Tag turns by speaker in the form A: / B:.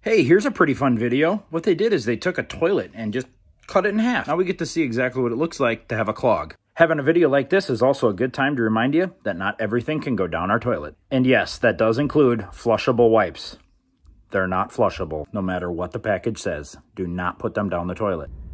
A: Hey, here's a pretty fun video. What they did is they took a toilet and just cut it in half. Now we get to see exactly what it looks like to have a clog. Having a video like this is also a good time to remind you that not everything can go down our toilet. And yes, that does include flushable wipes. They're not flushable, no matter what the package says. Do not put them down the toilet.